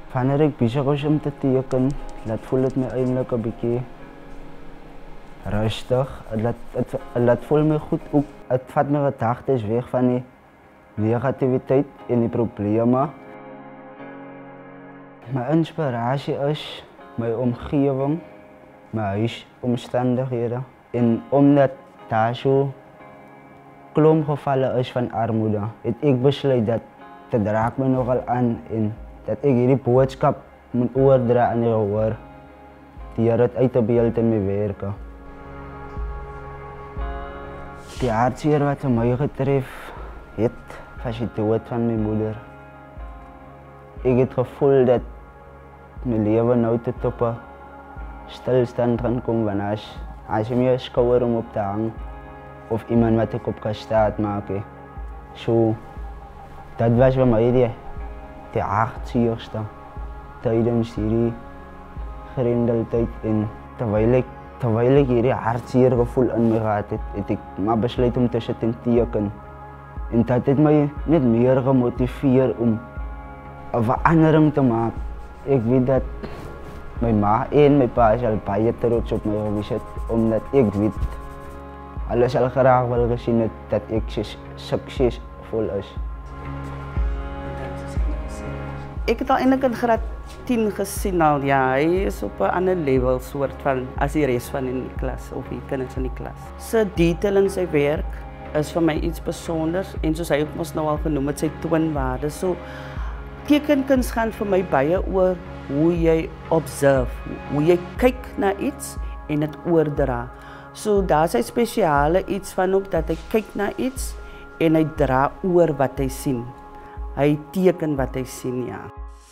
Wanneer ik bezig was om te teken, dat voel het me eigenlijk een beetje rustig. Het voelt me goed. Ook, het vat mijn gedachten weg van die negativiteit en die problemen. Mijn inspiratie is mijn omgeving, mijn huisomstandigheden. En omdat daar zo klomp gevallen is van armoede, heb ik besluit dat het raakt me nogal aan en dat ik hierdie boodskap moet oordra aan die gehoor. Die het uit te beeld in mijn werken. Die hartseer wat mij getref het, was die dood van mijn moeder. Ik heb het gevoel dat mijn leven nou tot een stilstand kan komen als je me een schouder om op te hangen of iemand wat ik op kan staat maken. So, dat was bij mij de hartseerste tijdens die grendeltijd. En terwijl ik hierdie hartseer gevoel in my gehad het, heb ik maar besluit om te sit en teken. En dat het my net meer gemotiveerd om een verandering te maken. Ik weet dat mijn ma en mijn pa al baie trots op mij geweest het, omdat ik weet, alles al graag wil gezien het dat ik succesvol is. Ik heb al eintlik in graad 10 gezien al, ja, hij is op een ander level soort van as die rest van in die klas of die kinders in die klas. Sy detail in sy werk is vir my iets bijzonders en soos hy ook ons nou al genoem het, sy toonwaarde. So tekenkunst gaan vir my baie oor hoe jy observe, hoe jy kyk na iets en het oordra. So daar is hy spesiale iets van ook dat hy kyk na iets en hy dra oor wat hy sien. Hy teken wat hy sien, ja.